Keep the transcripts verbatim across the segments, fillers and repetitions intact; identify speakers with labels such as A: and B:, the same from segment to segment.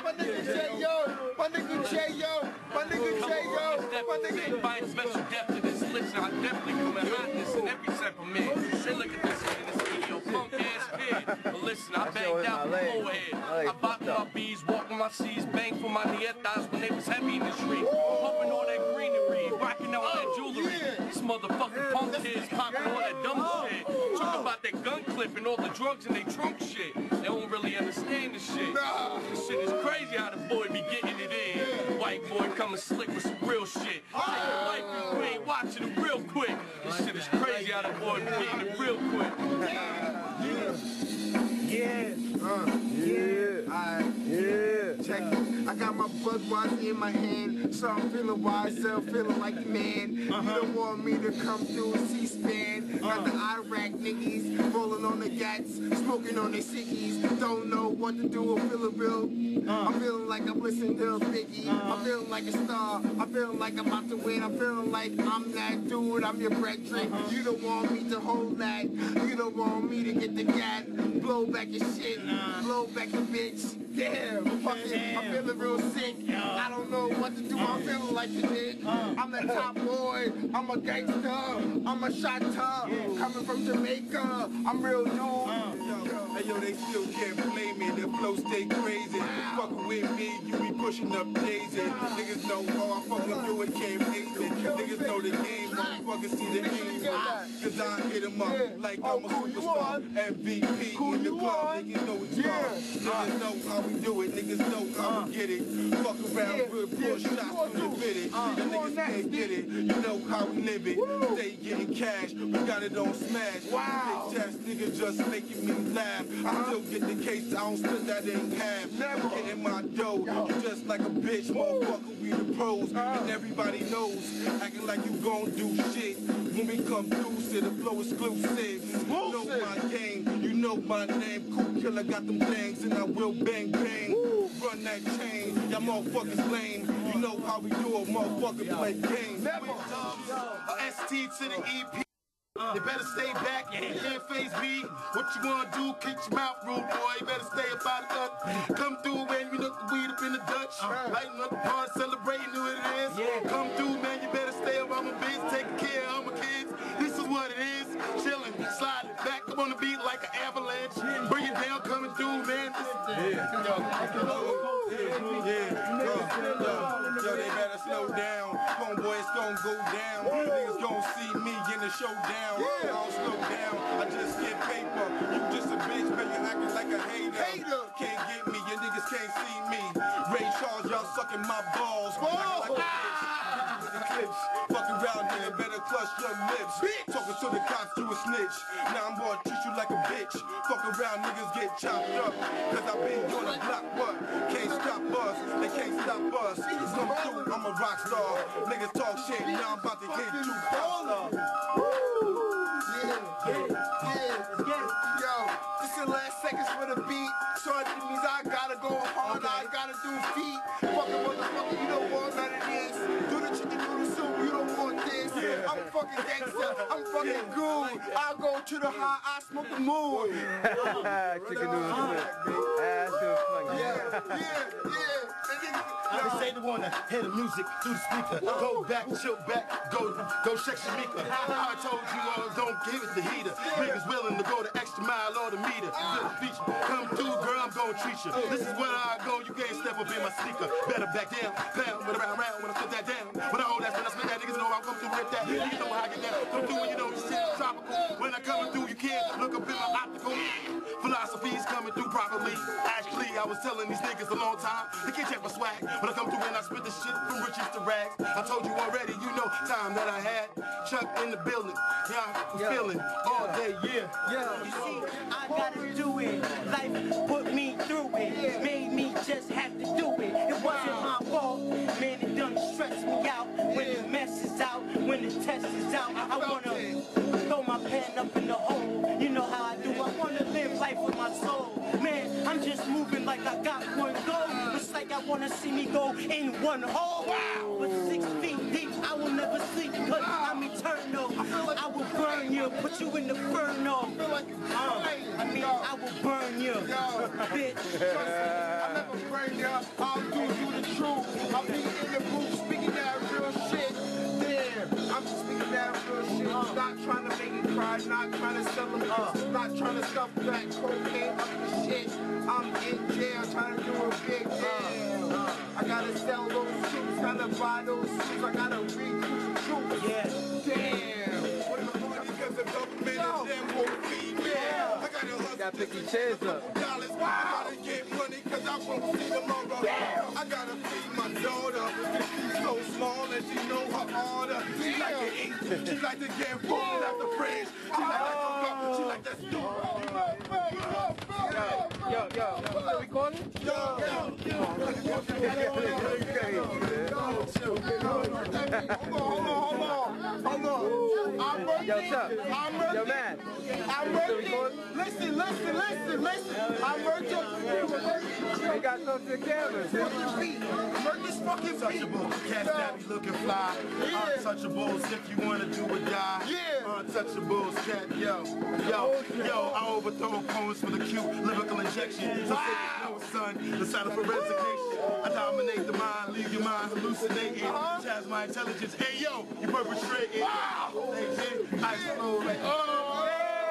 A: My nigga J Yo, my nigga J Yo, my nigga J Yo, my nigga.
B: Find special depth to this. Listen, I definitely come at hotness in every temperament. They look at this shit in this video, punk ass kid. But listen, I banged out the forehead. I bought my bees, walking my C's, banged for my nietas when they was heavy in the street. Pumping all that greenery, rocking out that jewelry. These motherfucking punk kids popping all that dumb shit. Talking about that gun clip and all the drugs in their trunk shit. They don't really understand this shit. This shit is crazy how the boy be getting it in. White boy coming slick with some real shit. Take your life and you ain't watching it real quick. This shit is crazy how the boy be getting it real quick.
A: Yeah. Uh, yeah. Alright. Yeah. Check it. I got my Budweiser in my hand, so I'm feeling wise up, feeling like the man. Uh-huh. You don't want me to come through C-SPAN. Got the Iraq niggas rolling on the gats, smoking on their ciggies. Don't know what to do, I'm feeling real. Uh. I'm feeling like I'm listening to Biggie. Uh-huh. I'm feeling like a star. I'm feeling like I'm about to win. I'm feeling like I'm that dude. I'm your brethren. Uh-huh. You don't want me to hold that. You don't want me to get the gat. Blow back your shit. Nah. Blow back your bitch. Damn, fucking, I'm feeling real sick. I don't know what to do. I'm feeling like the dick. I'm the top boy. I'm a gangster. I'm a shotter. Coming from Jamaica. I'm real dude.
C: Hey yo, they still can't blame me. The flow stay crazy. Fucking with me, you be pushing up daisy. Niggas know how I fucking do it, can't face it. Niggas know the game, motherfuckers see the aim. Cause I hit them up like I'm a superstar. M V P in the club, niggas know it's wrong. Niggas know how we do it, niggas know how we get it. Fuck around, good pull shots from the fitted. The niggas can't get it, you know how we live it. Stay getting cash, we got it on smash.
A: Wow.
C: Bitch ass nigga just making me laugh. I still get the case, I don't split that in half. Never getting my dough, you just like a bitch, motherfucker, we the pros. And everybody knows, acting like you gon' do shit. When we come through, say the flow exclusive. You know my game, you know my name. Cool killer got them things, and I will bang bang. Run that chain, y'all motherfuckers lame. You know how we do it, motherfucker play games.
A: Never.
C: A S T to the E P. You better stay back, you can't face me. What you wanna do, keep your mouth rude, boy. You better stay about it. Come through, man, you know the weed up in the Dutch. Lighting up the party, celebrating who it is. Come through, man, you better stay around my biz, taking care of my kids. This is what it is. Chilling, sliding back up on the beat like an avalanche. Bring it down, coming through, man. Yeah, yo, yeah, yo, they better slow down. Homeboy, it's gonna go down. Niggas gonna see me in the showdown. I don't slow down, I just get paper. You just a bitch, man, you acting like a hater. Can't get me, your niggas can't see me. Ray Charles, y'all sucking my balls. Acting like a bitch. Clips. Fuck around here, better clutch your lips. Talking to the cops, you a snitch. Now I'm gonna treat you like a bitch. Fuck around, niggas get chopped up. Cause I been on the block, what? Can't stop us, they can't stop us. Come through, I'm a rock star. Niggas talk shit, now I'm about to hit you.
A: The last seconds for the beat, so it means I gotta go hard, okay. I gotta do feet. Fucking motherfucker, you don't want none of this. Do the chicken noodle soup, you don't want this. Yeah. I'm fucking gangster, I'm fucking good. I go to the high, I smoke the moon.
D: Chicken noodle soup.
A: Yeah, yeah, yeah.
E: I say the one that hear the music through the speaker. Go back, chill back, go go check Shamika. I told you all, don't give it the heater. Niggas willing to go the extra mile or the meter. Good feature, come through, girl, I'm gonna treat you. This is where I go, you can't step up in my sneaker. Better back down, pound, when around, around, when I put that down. When I hold that, when I spit that, niggas know I'll come through, rip that. Niggas know how I get down. Come through when you know this shit is tropical. When I come through, you can't look up in my optical. Philosophy's coming through properly. Actually, I was telling these niggas a long time, they can't check my swag. When I come through and I spit this shit from riches to rags. I told you already, you know, time that I had. Chuck in the building, yeah, I'm yeah. feeling all day, yeah.
F: yeah. You see, I gotta do it. Life put me through it, made me just have to do it. It wasn't my fault, man, it done stressed me out. When the mess is out, when the test is out, I wanna throw my pen up in the hole. You know how I do, I wanna live life with my soul. Man, I'm just moving like I got one goal. It's like I wanna see me go in one hole. Wow. But six feet deep, I will never sleep, cause I'm eternal. I will burn you, put you in the inferno. Uh, I mean, I will burn you, bitch.
A: right now, I'll do do the truth. I'll be in the booth speaking that real shit. Damn, I'm just speaking that real shit. Not trying to make it cry, not trying to sell them, uh, not trying to stuff back cocaine up the shit. I'm in jail trying to do a big deal. I gotta sell those suits, gotta buy those suits, I gotta recruit the troops. Yeah. Damn. What am I doing because the government is damn won't feed me? I gotta hustle.
D: Gotta pick your chairs up.
A: Dollars, wow. I gotta get money cause I won't see tomorrow. Damn. I gotta feed my daughter. She's so small and she know her order. She like to eat, she like to get food out the fridge. She like to cook, she like that stew.
D: Yo, yo, are we recording?
A: Yo, yo, yo. Hold on, hold on, hold on. I'm working.
D: Yo, what's up?
A: I'm working.
D: Yo, man.
A: I'm working. Listen, listen, listen, listen. I'm working.
D: They got to talk to the cameras.
A: Work this fucking
E: Untouchable, cats that be looking fly.
A: Yeah.
E: Untouchables, if you wanna do or die.
A: Yeah.
E: Untouchables, cat, yo, yo, yo. I overthrow opponents with a cute lyrical injection. So take it out, son. The sign for resignation. I dominate the mind, leave your mind hallucinating.
A: Uh-huh.
E: Chaz my intelligence. Hey yo, you perpetrating.
A: Wow.
E: Hey, shit. I explode like, oh,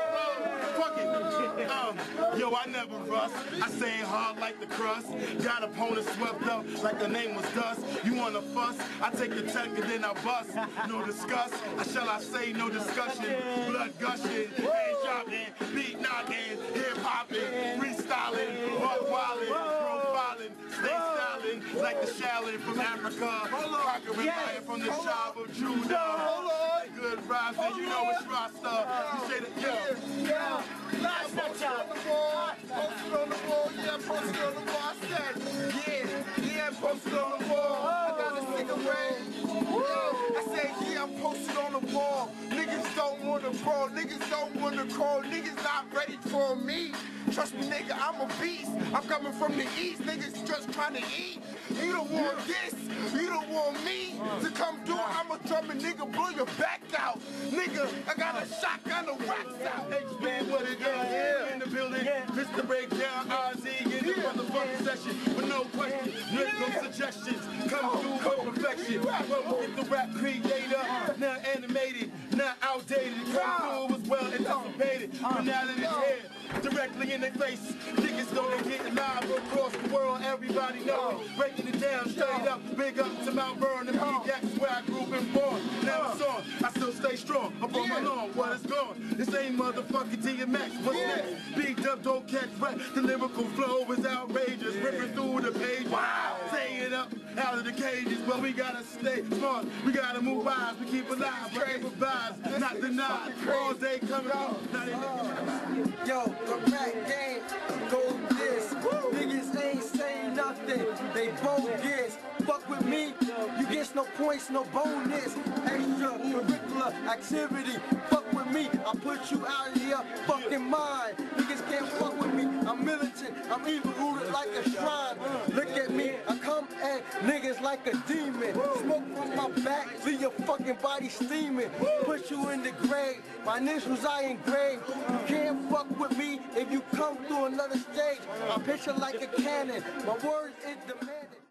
E: fuck it. Um, yo, I never rust. I say it hard like the crust. Got opponents swept up like the name was dust. You wanna fuss? I take the tech and then I bust. No discuss. I shall I say no discussion. Blood gushing, hand dropping, beat knocking, hip hopping, freestyling, buck wildin', profiling, stay styling like the Shaolin from Africa. Conquering fire from the tribe of Judah.
A: Hold on.
E: Good vibes, and you know it's Rasta. You say that, yo.
A: Yeah. Last posted on the wall, posted on the wall, yeah, posted on the wall. I said, yeah, yeah, posted on the wall. I got a cigarette. Yeah. I said, yeah, I'm posted on the wall. Niggas don't wanna brawl, niggas don't wanna crawl, niggas not ready for me. Trust me, nigga, I'm a beast. I'm coming from the east, niggas just trying to eat. You don't want this, you don't want me to come do it. I'm a drumming nigga, blow your back out. Nigga, I got a shotgun to wax out.
E: H-Man, what it is, yeah. In the building, Mister Breakdown, R Z in the motherfucking session. With no question, lyrical suggestions, come through with perfection. Well, with the rap creator, now animated, not outdated. Come through was well anticipated, but now that it's here, directly in their face. Niggas know they getting live across the world, everybody know it. Breaking it down straight up, big up to Mount Vernon, that's where I grew and born. Now it's on, I still stay strong, I'm on my lawn, what is gone? This ain't motherfucking D M X, what's next? Beat up, don't catch rap, the lyrical flow is outrageous, ripping through the page. Wow. Say it up, out of the cages, but we gotta stay smart, we gotta move wise, we keep alive, we improvise, not denied, all day coming out.
F: Yo, the rap game go this. Niggas ain't saying nothing, they bogus. Fuck with me, you get no points, no bonus. Extracurricular activity, fuck with me, I put you out of your fucking mind. Niggas can't fuck with me, I'm militant, I'm even rooted like a shrine. Look at me, I come at niggas like a demon. Smoke from my back, leave your fucking body steaming. Put you in the grave, my initials I engrave. You can't fuck with me if you come through another stage. I picture like a cannon, my words is demanding.